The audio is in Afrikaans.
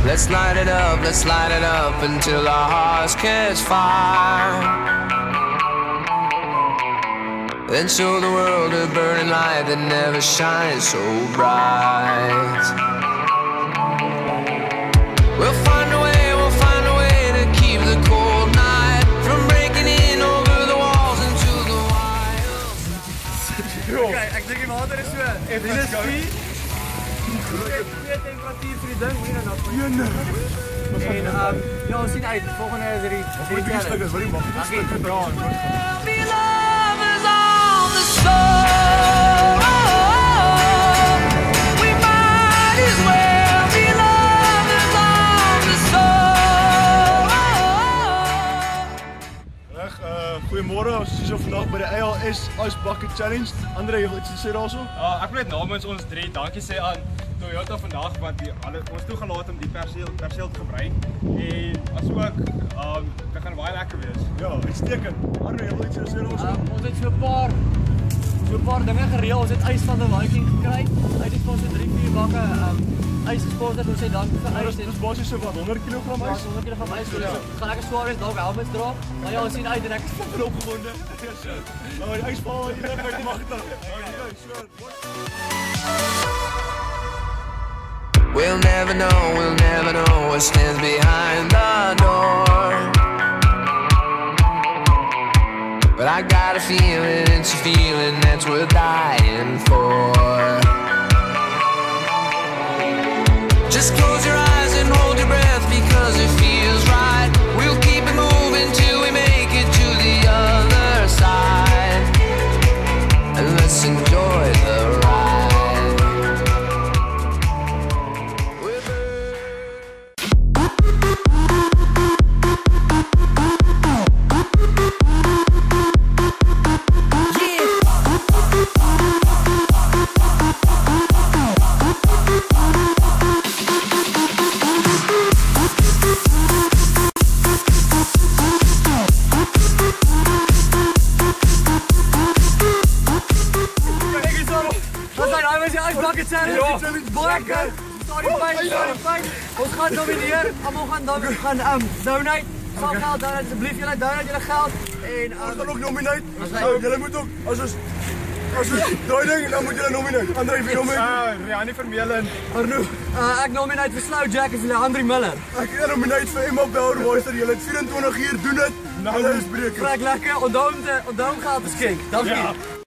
Let's light it up until our hearts catch fire. Then show the world a burning light that never shines so bright. We'll find a way to keep the cold night from breaking in over the walls into the wild. Kijk, ek dink die water is so. Dit is 4. Temperatuur vir die ding, hoe nou nog? En ja, ons sien uit. Volgende is die challenge. Is baie maklik. Goeiemôre, ons is hier vandag by die ALS Icebucket Challenge. Andre, jy wil iets sê daarso? Ek wil net namens ons 3 dankie sê aan Toyota vandag wat ons toegelaat om die perseel te gebruik. En asook dit gaan baie lekker wees. Ja, uitstekend. Andre, jy wil iets sê daarso? Ons het so 'n paar dinge gereël. Ons het ys van 'n Viking gekry. Uit die spons 3-4 bakke ys gesponsor. Ons sê dankie vir ys. Dit is basies so wat 100 kg ys. 100 kg ys. Ja. Gaan lekker swaar wees, dalk helmets dra. Maar ja, ons sien uit en ek is vol opgewonde. Nou, die ysbal wat jy net uit mag dan. We'll never know what stands behind the door. But I got a feeling, it's a feeling that's worth dying for. Just close your eyes and hold your breath because it feels right. We'll keep it moving till we make it to the other side. And let's enjoy the ride. Icebucket challenge. Baie goed. Sorry fyn. Ons gaan nomineer. Almal gaan donate. Sal geld dan asseblief julle donate julle geld en ons gaan ook nominate. Julle moet ook as ons daai ding dan moet julle nominate. Andre, wie nominate? Riannie Vermeulen. Arno, ek nominate vir Slow Jack en vir Andre Miller. Ek nominate vir Emma Bouwermeister. Julle het 24 uur doen dit. Nou is breek. Trek lekker. Onthou om geld te skenk. Dankie.